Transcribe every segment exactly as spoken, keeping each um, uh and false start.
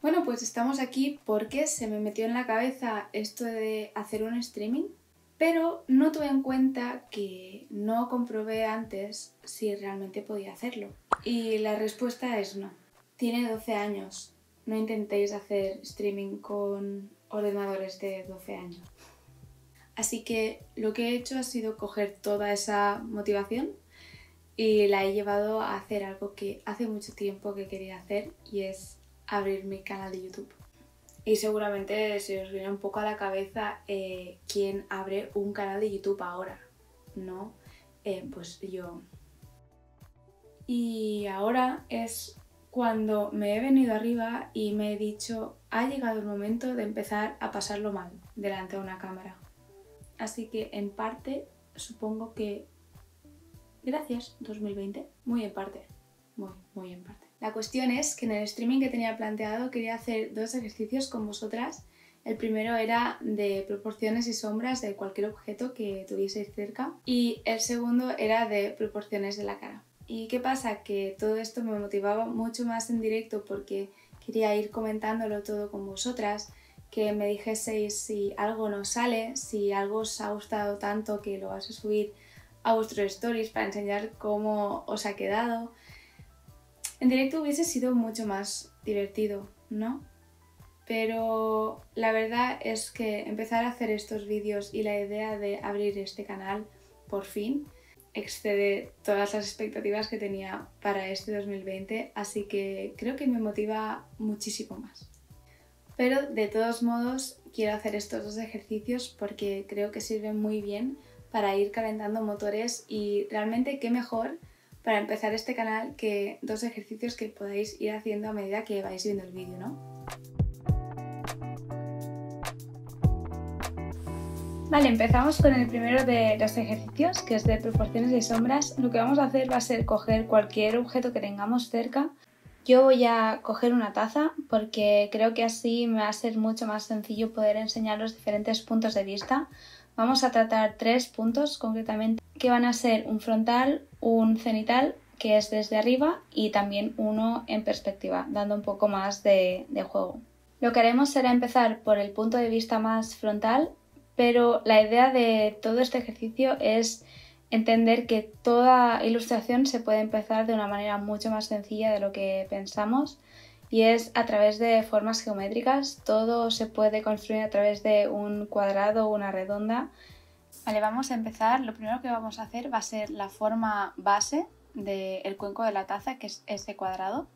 Bueno, pues estamos aquí porque se me metió en la cabeza esto de hacer un streaming, pero no tuve en cuenta que no comprobé antes si realmente podía hacerlo. Y la respuesta es no. Tiene doce años. No intentéis hacer streaming con ordenadores de doce años. Así que lo que he hecho ha sido coger toda esa motivación y la he llevado a hacer algo que hace mucho tiempo que quería hacer, y es abrir mi canal de YouTube. Y seguramente se os viene un poco a la cabeza eh, quién abre un canal de YouTube ahora, ¿no? Eh, pues yo. Y ahora es cuando me he venido arriba y me he dicho, ha llegado el momento de empezar a pasarlo mal delante de una cámara. Así que en parte supongo que gracias dos mil veinte, muy en parte, muy, muy en parte. La cuestión es que en el streaming que tenía planteado quería hacer dos ejercicios con vosotras. El primero era de proporciones y sombras de cualquier objeto que tuvieseis cerca y el segundo era de proporciones de la cara. ¿Y qué pasa? Que todo esto me motivaba mucho más en directo porque quería ir comentándolo todo con vosotras, que me dijeseis si algo no sale, si algo os ha gustado tanto que lo vas a subir a vuestros stories para enseñar cómo os ha quedado. En directo hubiese sido mucho más divertido, ¿no? Pero la verdad es que empezar a hacer estos vídeos y la idea de abrir este canal, por fin, excede todas las expectativas que tenía para este dos mil veinte, así que creo que me motiva muchísimo más. Pero de todos modos quiero hacer estos dos ejercicios porque creo que sirven muy bien para ir calentando motores, y realmente qué mejor para empezar este canal que dos ejercicios que podáis ir haciendo a medida que vais viendo el vídeo, ¿no? Vale, empezamos con el primero de los ejercicios, que es de proporciones y sombras. Lo que vamos a hacer va a ser coger cualquier objeto que tengamos cerca. Yo voy a coger una taza porque creo que así me va a ser mucho más sencillo poder enseñar los diferentes puntos de vista. Vamos a tratar tres puntos concretamente, que van a ser un frontal, un cenital, que es desde arriba, y también uno en perspectiva, dando un poco más de, de juego. Lo que haremos será empezar por el punto de vista más frontal, pero la idea de todo este ejercicio es entender que toda ilustración se puede empezar de una manera mucho más sencilla de lo que pensamos, y es a través de formas geométricas. Todo se puede construir a través de un cuadrado o una redonda. Vale, vamos a empezar. Lo primero que vamos a hacer va a ser la forma base del cuenco de la taza, que es ese cuadrado.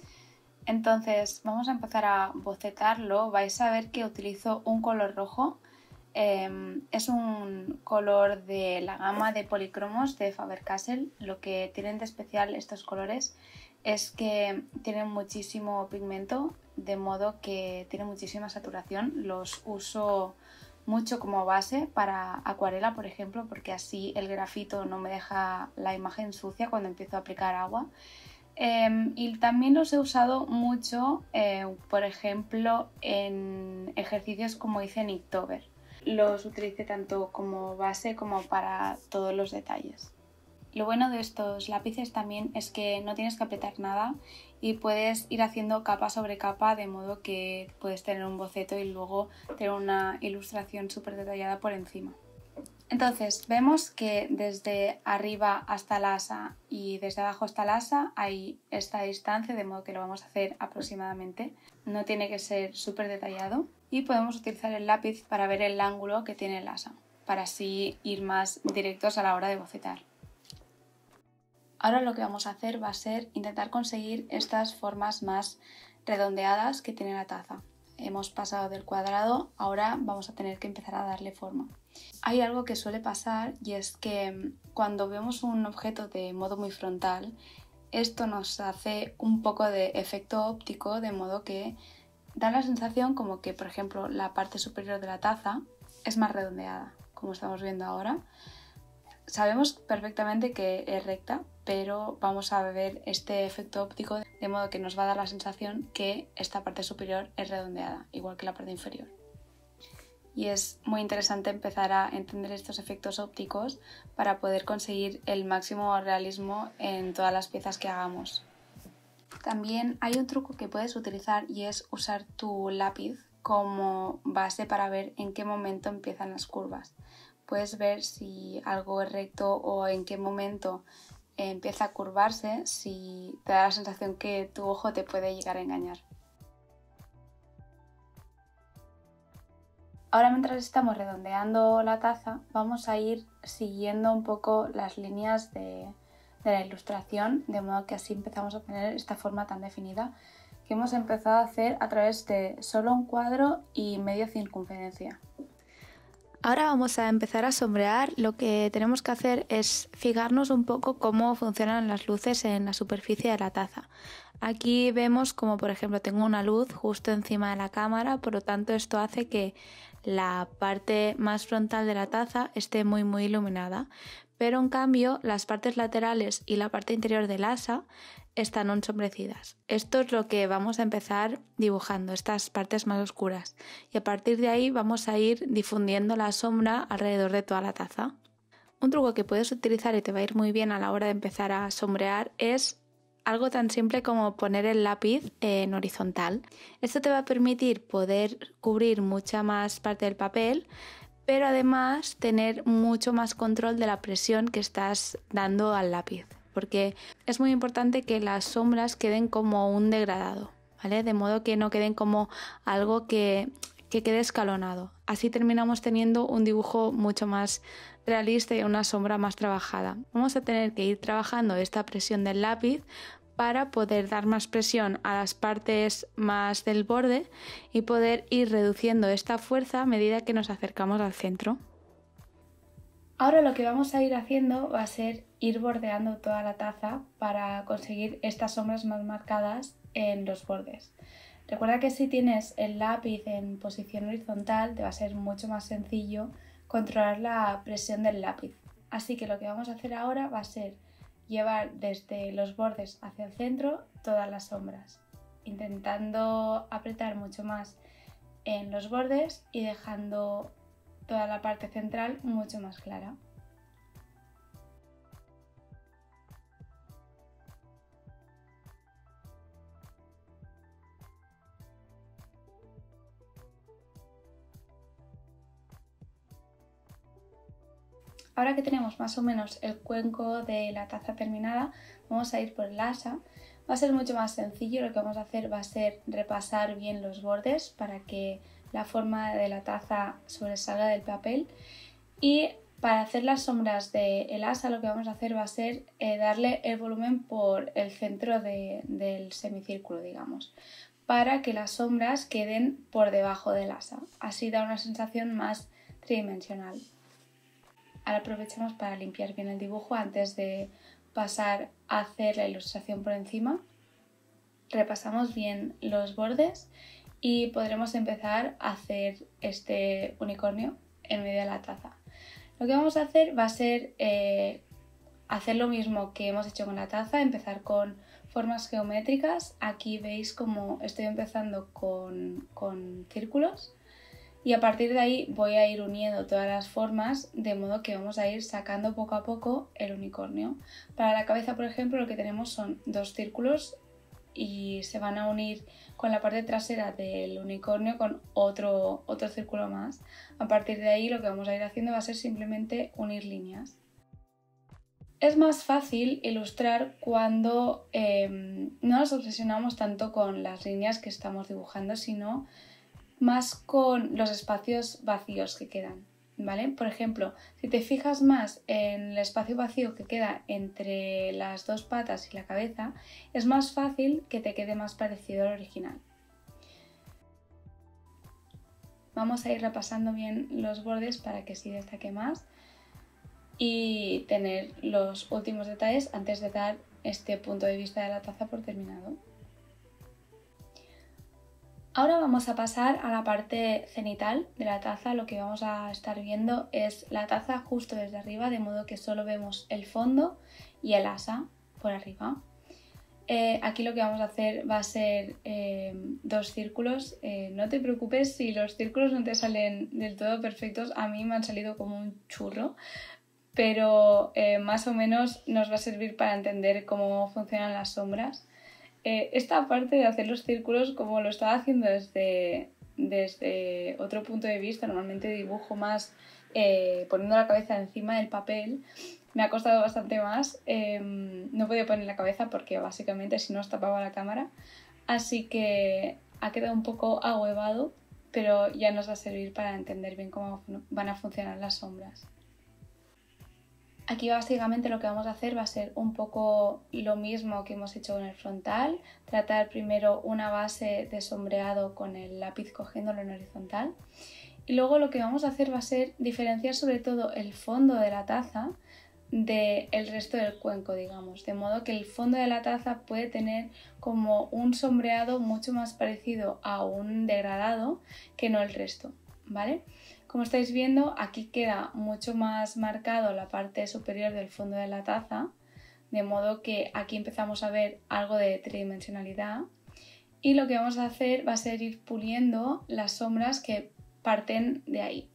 Entonces vamos a empezar a bocetarlo. Vais a ver que utilizo un color rojo. Eh, es un color de la gama de policromos de Faber-Castell. Lo que tienen de especial estos colores es que tienen muchísimo pigmento, de modo que tienen muchísima saturación. Los uso mucho como base para acuarela, por ejemplo, porque así el grafito no me deja la imagen sucia cuando empiezo a aplicar agua. Eh, y también los he usado mucho, eh, por ejemplo, en ejercicios como hice en Inktober. Los utilicé tanto como base como para todos los detalles. Lo bueno de estos lápices también es que no tienes que apretar nada y puedes ir haciendo capa sobre capa, de modo que puedes tener un boceto y luego tener una ilustración súper detallada por encima. Entonces vemos que desde arriba hasta el asa y desde abajo hasta el asa hay esta distancia, de modo que lo vamos a hacer aproximadamente. No tiene que ser súper detallado, y podemos utilizar el lápiz para ver el ángulo que tiene el asa, para así ir más directos a la hora de bocetar. Ahora lo que vamos a hacer va a ser intentar conseguir estas formas más redondeadas que tiene la taza. Hemos pasado del cuadrado, ahora vamos a tener que empezar a darle forma. Hay algo que suele pasar, y es que cuando vemos un objeto de modo muy frontal, esto nos hace un poco de efecto óptico, de modo que da la sensación como que, por ejemplo, la parte superior de la taza es más redondeada, como estamos viendo ahora. Sabemos perfectamente que es recta, pero vamos a ver este efecto óptico, de modo que nos va a dar la sensación que esta parte superior es redondeada, igual que la parte inferior. Y es muy interesante empezar a entender estos efectos ópticos para poder conseguir el máximo realismo en todas las piezas que hagamos. También hay un truco que puedes utilizar y es usar tu lápiz como base para ver en qué momento empiezan las curvas. Puedes ver si algo es recto o en qué momento empieza a curvarse, si te da la sensación que tu ojo te puede llegar a engañar. Ahora, mientras estamos redondeando la taza, vamos a ir siguiendo un poco las líneas de, de la ilustración, de modo que así empezamos a tener esta forma tan definida que hemos empezado a hacer a través de solo un cuadro y media circunferencia. Ahora vamos a empezar a sombrear. Lo que tenemos que hacer es fijarnos un poco cómo funcionan las luces en la superficie de la taza. Aquí vemos como, por ejemplo, tengo una luz justo encima de la cámara, por lo tanto esto hace que la parte más frontal de la taza esté muy muy iluminada, pero en cambio las partes laterales y la parte interior del asa están ensombrecidas. Esto es lo que vamos a empezar dibujando, estas partes más oscuras, y a partir de ahí vamos a ir difundiendo la sombra alrededor de toda la taza. Un truco que puedes utilizar y te va a ir muy bien a la hora de empezar a sombrear es algo tan simple como poner el lápiz en horizontal. Esto te va a permitir poder cubrir mucha más parte del papel, pero además tener mucho más control de la presión que estás dando al lápiz, porque es muy importante que las sombras queden como un degradado, ¿vale? De modo que no queden como algo que, que quede escalonado. Así terminamos teniendo un dibujo mucho más realista y una sombra más trabajada. Vamos a tener que ir trabajando esta presión del lápiz para poder dar más presión a las partes más del borde y poder ir reduciendo esta fuerza a medida que nos acercamos al centro. Ahora lo que vamos a ir haciendo va a ser ir bordeando toda la taza para conseguir estas sombras más marcadas en los bordes. Recuerda que si tienes el lápiz en posición horizontal te va a ser mucho más sencillo controlar la presión del lápiz. Así que lo que vamos a hacer ahora va a ser llevar desde los bordes hacia el centro todas las sombras, intentando apretar mucho más en los bordes y dejando toda la parte central mucho más clara. Ahora que tenemos más o menos el cuenco de la taza terminada, vamos a ir por el asa. Va a ser mucho más sencillo, lo que vamos a hacer va a ser repasar bien los bordes para que la forma de la taza sobresalga del papel, y para hacer las sombras del asa lo que vamos a hacer va a ser eh, darle el volumen por el centro de, del semicírculo, digamos, para que las sombras queden por debajo del asa. Así da una sensación más tridimensional. Ahora aprovechamos para limpiar bien el dibujo antes de pasar a hacer la ilustración por encima. Repasamos bien los bordes y podremos empezar a hacer este unicornio en medio de la taza. Lo que vamos a hacer va a ser eh, hacer lo mismo que hemos hecho con la taza, empezar con formas geométricas. Aquí veis como estoy empezando con, con círculos. Y a partir de ahí voy a ir uniendo todas las formas, de modo que vamos a ir sacando poco a poco el unicornio. Para la cabeza, por ejemplo, lo que tenemos son dos círculos y se van a unir con la parte trasera del unicornio con otro, otro círculo más. A partir de ahí lo que vamos a ir haciendo va a ser simplemente unir líneas. Es más fácil ilustrar cuando eh, no nos obsesionamos tanto con las líneas que estamos dibujando, sino más con los espacios vacíos que quedan, ¿vale? Por ejemplo, si te fijas más en el espacio vacío que queda entre las dos patas y la cabeza, es más fácil que te quede más parecido al original. Vamos a ir repasando bien los bordes para que sí destaque más y tener los últimos detalles antes de dar este punto de vista de la taza por terminado. Ahora vamos a pasar a la parte cenital de la taza. Lo que vamos a estar viendo es la taza justo desde arriba, de modo que solo vemos el fondo y el asa por arriba. Eh, aquí lo que vamos a hacer va a ser eh, dos círculos. Eh, no te preocupes si los círculos no te salen del todo perfectos, a mí me han salido como un churro, pero eh, más o menos nos va a servir para entender cómo funcionan las sombras. eh, esta parte de hacer los círculos, como lo estaba haciendo desde, desde otro punto de vista, normalmente dibujo más eh, poniendo la cabeza encima del papel, me ha costado bastante más. Eh, no he podido poner la cabeza porque básicamente si no os tapaba la cámara, así que ha quedado un poco ahuevado, pero ya nos va a servir para entender bien cómo van a funcionar las sombras. Aquí básicamente lo que vamos a hacer va a ser un poco lo mismo que hemos hecho con el frontal, tratar primero una base de sombreado con el lápiz cogiéndolo en horizontal, y luego lo que vamos a hacer va a ser diferenciar sobre todo el fondo de la taza del resto del cuenco, digamos, de modo que el fondo de la taza puede tener como un sombreado mucho más parecido a un degradado que no el resto, ¿vale? Como estáis viendo, aquí queda mucho más marcado la parte superior del fondo de la taza, de modo que aquí empezamos a ver algo de tridimensionalidad, y lo que vamos a hacer va a ser ir puliendo las sombras que parten de ahí.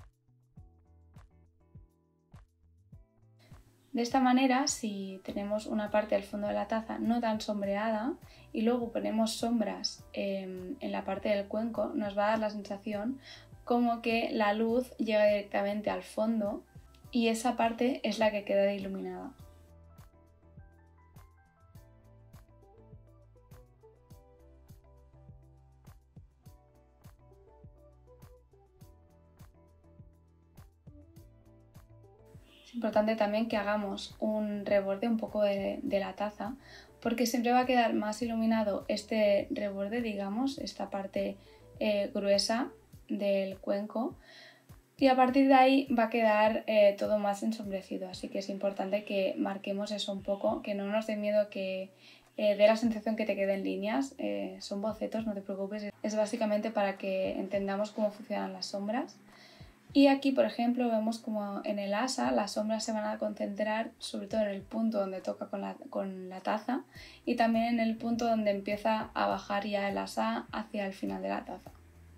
De esta manera, si tenemos una parte del fondo de la taza no tan sombreada y luego ponemos sombras eh, en la parte del cuenco, nos va a dar la sensación como que la luz llega directamente al fondo y esa parte es la que queda iluminada. Es importante también que hagamos un reborde un poco de, de la taza, porque siempre va a quedar más iluminado este reborde, digamos, esta parte eh, gruesa del cuenco, y a partir de ahí va a quedar eh, todo más ensombrecido, así que es importante que marquemos eso un poco, que no nos dé miedo que eh, dé la sensación que te queden líneas, eh, son bocetos, no te preocupes, es básicamente para que entendamos cómo funcionan las sombras. Y aquí, por ejemplo, vemos como en el asa las sombras se van a concentrar sobre todo en el punto donde toca con la, con la taza, y también en el punto donde empieza a bajar ya el asa hacia el final de la taza.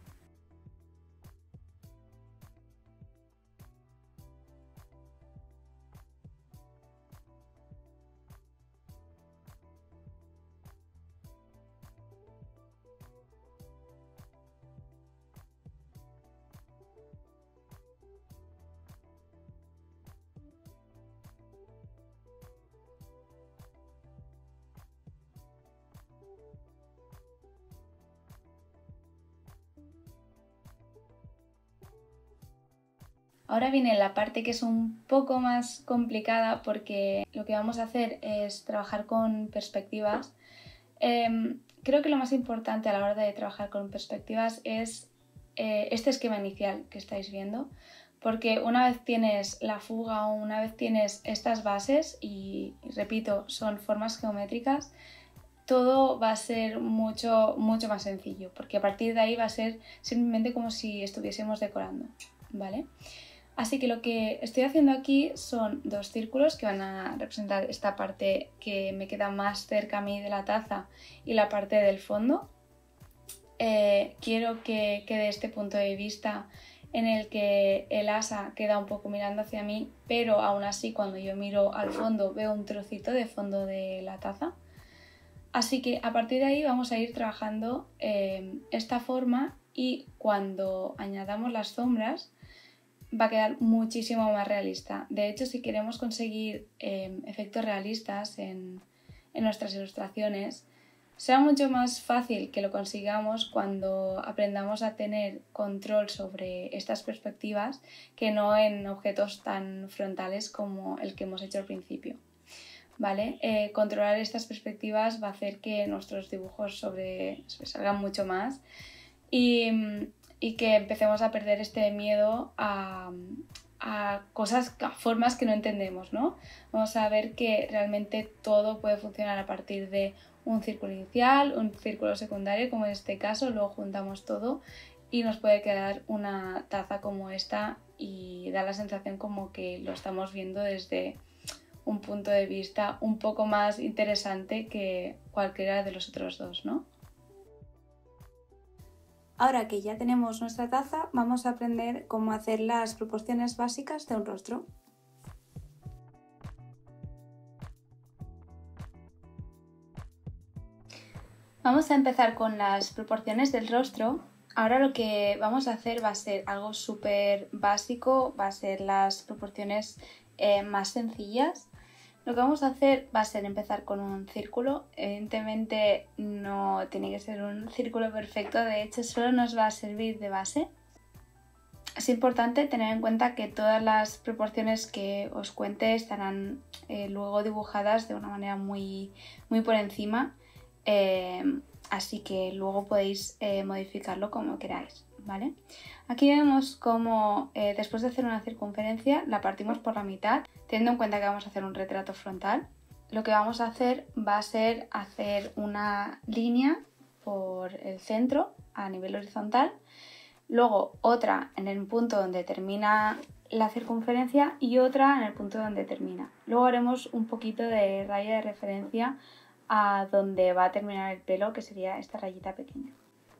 Ahora viene la parte que es un poco más complicada, porque lo que vamos a hacer es trabajar con perspectivas. Eh, creo que lo más importante a la hora de trabajar con perspectivas es eh, este esquema inicial que estáis viendo, porque una vez tienes la fuga o una vez tienes estas bases, y, y repito, son formas geométricas, todo va a ser mucho, mucho más sencillo, porque a partir de ahí va a ser simplemente como si estuviésemos decorando, ¿vale? Así que lo que estoy haciendo aquí son dos círculos que van a representar esta parte que me queda más cerca a mí de la taza y la parte del fondo. Eh, quiero que quede este punto de vista en el que el asa queda un poco mirando hacia mí, pero aún así cuando yo miro al fondo veo un trocito de fondo de la taza. Así que a partir de ahí vamos a ir trabajando eh, esta forma, y cuando añadamos las sombras va a quedar muchísimo más realista. De hecho, si queremos conseguir eh, efectos realistas en, en nuestras ilustraciones, será mucho más fácil que lo consigamos cuando aprendamos a tener control sobre estas perspectivas que no en objetos tan frontales como el que hemos hecho al principio. ¿Vale? Eh, controlar estas perspectivas va a hacer que nuestros dibujos sobre, sobresalgan mucho más, y y que empecemos a perder este miedo a, a cosas, a formas que no entendemos, ¿no? Vamos a ver que realmente todo puede funcionar a partir de un círculo inicial, un círculo secundario, como en este caso, luego juntamos todo y nos puede quedar una taza como esta, y da la sensación como que lo estamos viendo desde un punto de vista un poco más interesante que cualquiera de los otros dos, ¿no? Ahora que ya tenemos nuestra taza, vamos a aprender cómo hacer las proporciones básicas de un rostro. Vamos a empezar con las proporciones del rostro. Ahora lo que vamos a hacer va a ser algo súper básico, va a ser las proporciones eh, más sencillas. Lo que vamos a hacer va a ser empezar con un círculo. Evidentemente no tiene que ser un círculo perfecto, de hecho solo nos va a servir de base. Es importante tener en cuenta que todas las proporciones que os cuente estarán eh, luego dibujadas de una manera muy, muy por encima. Eh, así que luego podéis eh, modificarlo como queráis, ¿vale? Aquí vemos cómo eh, después de hacer una circunferencia la partimos por la mitad, teniendo en cuenta que vamos a hacer un retrato frontal. Lo que vamos a hacer va a ser hacer una línea por el centro a nivel horizontal, luego otra en el punto donde termina la circunferencia y otra en el punto donde termina. Luego haremos un poquito de raya de referencia a donde va a terminar el pelo, que sería esta rayita pequeña.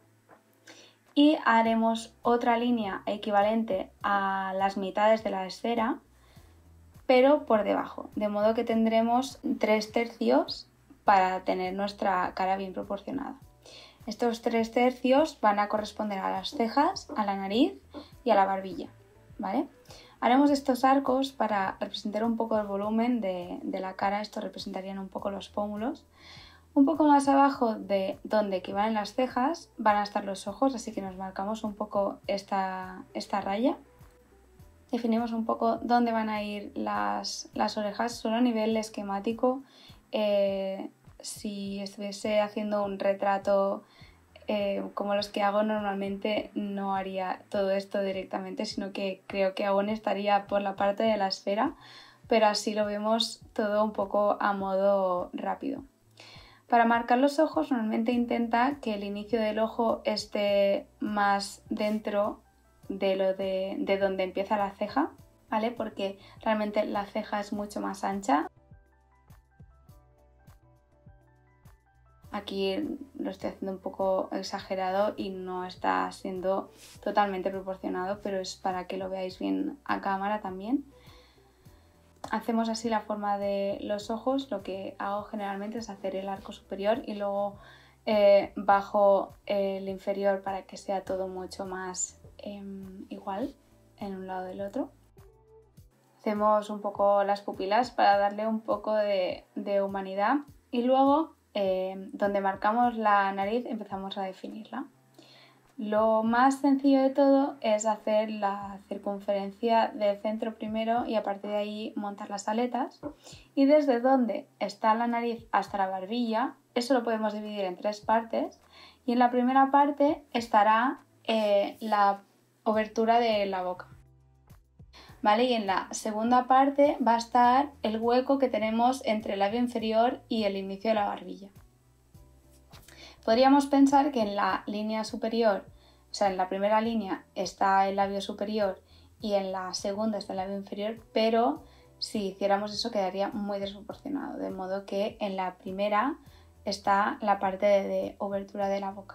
Y haremos otra línea equivalente a las mitades de la esfera, pero por debajo, de modo que tendremos tres tercios para tener nuestra cara bien proporcionada. Estos tres tercios van a corresponder a las cejas, a la nariz y a la barbilla, ¿vale? Haremos estos arcos para representar un poco el volumen de, de la cara. Estos representarían un poco los pómulos. Un poco más abajo de donde equivalen las cejas van a estar los ojos, así que nos marcamos un poco esta, esta raya. Definimos un poco dónde van a ir las, las orejas, solo a nivel esquemático. Eh, si estuviese haciendo un retrato Eh, como los que hago normalmente, no haría todo esto directamente, sino que creo que aún estaría por la parte de la esfera, pero así lo vemos todo un poco a modo rápido. Para marcar los ojos normalmente intenta que el inicio del ojo esté más dentro de, lo de, de donde empieza la ceja, ¿vale? Porque realmente la ceja es mucho más ancha. Aquí lo estoy haciendo un poco exagerado y no está siendo totalmente proporcionado, pero es para que lo veáis bien a cámara también. Hacemos así la forma de los ojos. Lo que hago generalmente es hacer el arco superior y luego eh, bajo el inferior para que sea todo mucho más eh, igual en un lado del otro. Hacemos un poco las pupilas para darle un poco de, de humanidad y luego Eh, donde marcamos la nariz empezamos a definirla. Lo más sencillo de todo es hacer la circunferencia del centro primero y a partir de ahí montar las aletas, y desde donde está la nariz hasta la barbilla, eso lo podemos dividir en tres partes, y en la primera parte estará eh, la obertura de la boca. ¿Vale? Y en la segunda parte va a estar el hueco que tenemos entre el labio inferior y el inicio de la barbilla. Podríamos pensar que en la línea superior, o sea, en la primera línea está el labio superior y en la segunda está el labio inferior, pero si hiciéramos eso quedaría muy desproporcionado, de modo que en la primera está la parte de, de obertura de la boca.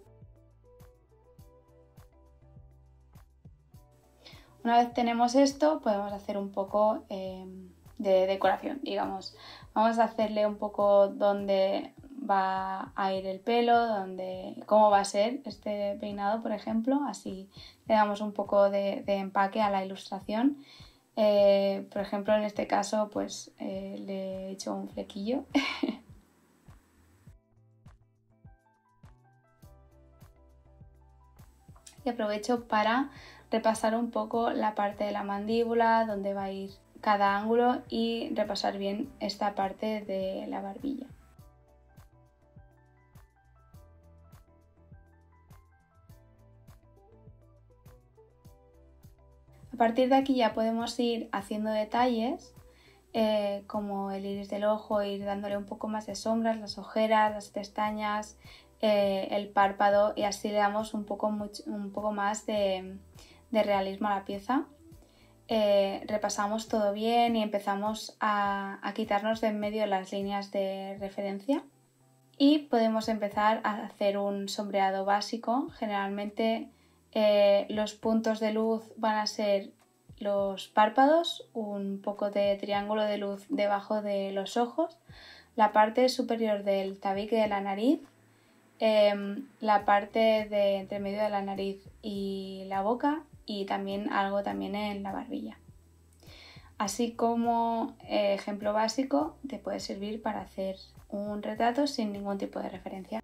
Una vez tenemos esto, podemos hacer un poco eh, de decoración, digamos. Vamos a hacerle un poco dónde va a ir el pelo, dónde, cómo va a ser este peinado, por ejemplo. Así le damos un poco de, de empaque a la ilustración. Eh, por ejemplo, en este caso, pues eh, le he hecho un flequillo. Y aprovecho para repasar un poco la parte de la mandíbula, donde va a ir cada ángulo, y repasar bien esta parte de la barbilla. A partir de aquí ya podemos ir haciendo detalles eh, como el iris del ojo, ir dándole un poco más de sombras, las ojeras, las pestañas, eh, el párpado, y así le damos un poco, mucho, un poco más de, de realismo a la pieza. Eh, repasamos todo bien y empezamos a, a quitarnos de en medio las líneas de referencia y podemos empezar a hacer un sombreado básico. Generalmente eh, los puntos de luz van a ser los párpados, un poco de triángulo de luz debajo de los ojos, la parte superior del tabique de la nariz, eh, la parte de entre medio de la nariz y la boca, y también algo también en la barbilla. Así como eh, ejemplo básico te puede servir para hacer un retrato sin ningún tipo de referencia.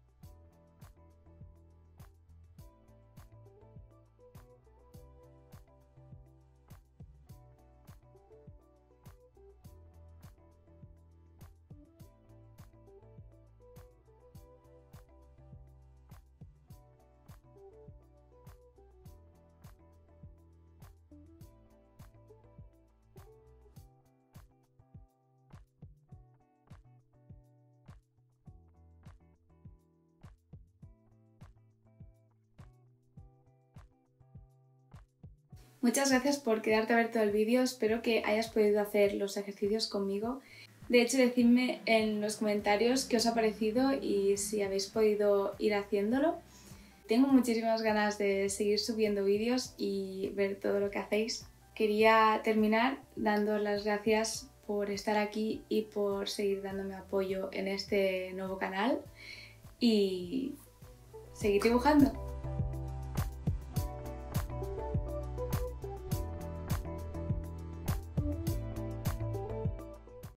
Muchas gracias por quedarte a ver todo el vídeo, espero que hayas podido hacer los ejercicios conmigo. De hecho, decidme en los comentarios qué os ha parecido y si habéis podido ir haciéndolo. Tengo muchísimas ganas de seguir subiendo vídeos y ver todo lo que hacéis. Quería terminar dando las gracias por estar aquí y por seguir dándome apoyo en este nuevo canal y seguir dibujando.